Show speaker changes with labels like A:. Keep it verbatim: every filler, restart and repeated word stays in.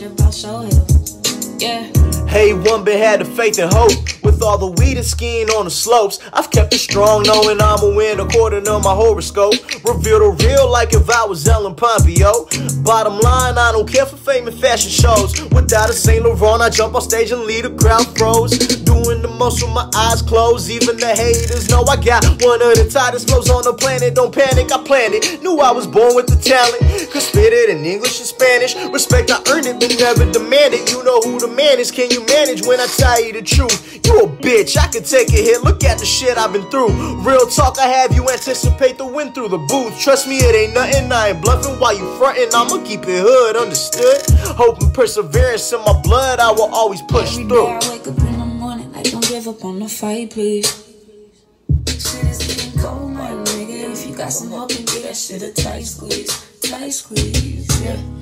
A: about show hill. Yeah.
B: Hey, one bit had the faith and hope. With all the weed and skiing on the slopes, I've kept it strong knowing I'ma win according to my horoscope. Reveal the real like if I was Ellen Pompeo. Bottom line, I don't care for fame and fashion shows. Without a Saint Laurent, I jump on stage and leave the crowd froze. Doing the most with my eyes closed. Even the haters know I got one of the tightest flows on the planet. Don't panic, I planned it. Knew I was born with the talent. Could spit it in English and Spanish. Respect, I earned it, but never demanded. You know who the man is. Can you manage when I tell you the truth? You a bitch, I could take a hit. Look at the shit I've been through. Real talk, I have you anticipate the win through the booth. Trust me, it ain't nothing. I ain't bluffing while you frontin'. I'ma keep it hood, understood? Hope and perseverance in my blood, I will always push
A: Every
B: through.
A: day I wake up in the morning, like don't give up on the fight, please. Shit is getting cold, my nigga. If you got some hope, and get that shit a tight squeeze, tight squeeze, yeah.